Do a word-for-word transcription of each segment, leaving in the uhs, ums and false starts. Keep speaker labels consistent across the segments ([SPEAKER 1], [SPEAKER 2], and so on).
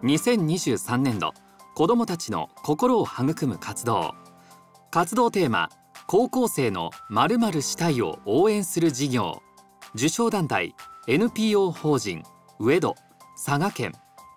[SPEAKER 1] にせんにじゅうさんねんど子どもたちの心を育む活動。活動テーマ、高校生の〇〇したいを応援する事業。受賞団体 エヌピーオー 法人上戸佐賀県。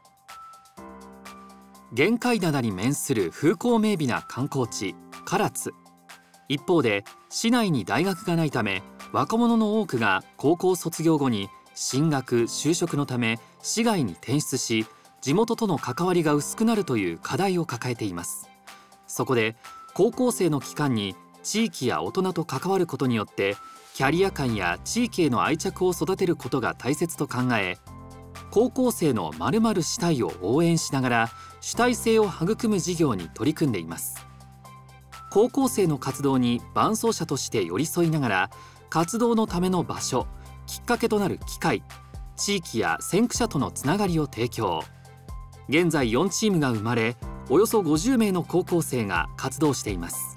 [SPEAKER 1] 玄界灘に面する風光明媚な観光地唐津。一方で市内に大学がないため、若者の多くが高校卒業後に進学就職のため市外に転出し、地元との関わりが薄くなるという課題を抱えています。そこで高校生の期間に地域や大人と関わることによってキャリア感や地域への愛着を育てることが大切と考え、高校生の〇〇したいを応援しながら主体性を育む事業に取り組んでいます。高校生の活動に伴走者として寄り添いながら、活動のための場所、きっかけとなる機会、地域や先駆者とのつながりを提供。現在よんチームが生まれ、およそごじゅうめいの高校生が活動しています。